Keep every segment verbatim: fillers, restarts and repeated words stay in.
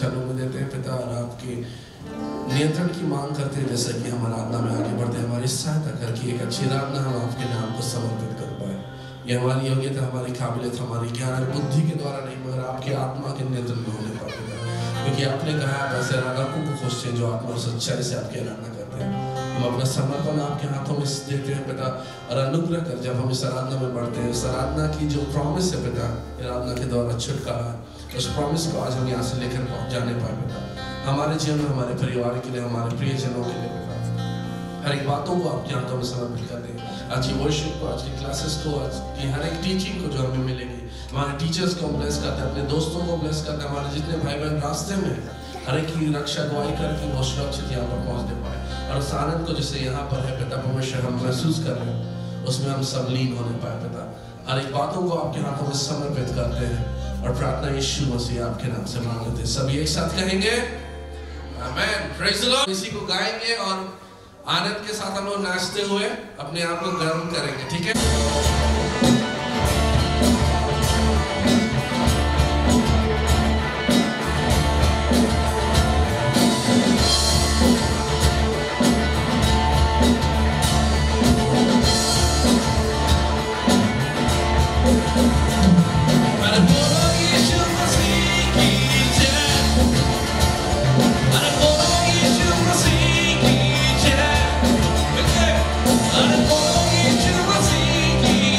चरणों में देते हैं पिता, और आपके नियंत्रण की मांग करते हैं, जैसे कि हम आराधना में आगे बढ़ते हैं, हमारी सहायता करके एक अच्छी आराधना हम आपके नाम को समर्पित कर पाए। ये हमारी योग्यता, हमारी काबिलियत, हमारी ज्ञान और बुद्धि के द्वारा नहीं, मगर आपके आत्मा के नियंत्रण में होने पाते हैं, क्योंकि आपने कहा आप ऐसे आराधकों को खोजते हैं जो आत्मा और सच्चाई से आपकी आराधना करते हैं। हम अपना समर्पण आपके हाथों में देते हैं पिता, और अनुग्रह कर जब हम इस आराधना में बढ़ते हैं, इस आराधना की जो प्रॉमिस है पिता, आराधना के द्वारा छुटकारा, उस प्रॉमिस को आज हम यहाँ से लेकर पहुँच जाने पाए पिता, हमारे जीवन में, हमारे परिवार के लिए, हमारे प्रियजनों के लिए पिता। हर एक बातों को आपके हाथों में समर्पित कर दें। आज की वर्शिप को, आज की क्लासेस को, आज की हर एक टीचिंग को जो हमें मिलेगी, हमारे टीचर्स को ब्लेस करते हैं, अपने दोस्तों को ब्लेस करते हैं, हमारे जितने भाई बहन रास्ते में हर एक की रक्षा दुआई करके वो सुरक्षित यहाँ पर पहुँचने पाए, और उस आनंद को जैसे यहाँ पर है पिता परमेश्वर हम महसूस कर रहे हैं, उसमें हम सब लीन होने पाए पिता। हर एक बातों को आपके हाथों में समर्पित करते हैं और प्रार्थना यीशु मसीह आपके नाम से मांगते हैं। सभी एक साथ कहेंगे आमेन, प्रेज़ द लॉर्ड। इसी को गाएंगे और आनंद के साथ हम लोग नाचते हुए अपने आप को गर्म करेंगे, ठीक है? I'm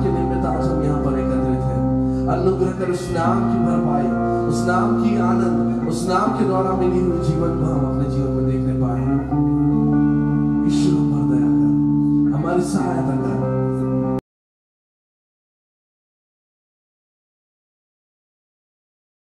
के निमित्त आज हम यहाँ पर एकत्रित हैं। अनुग्रह कर उस नाम की भरपाई, उस नाम की आनंद, उस नाम के द्वारा मिली हुई जीवन को हम अपने जीवन में देखने पाए।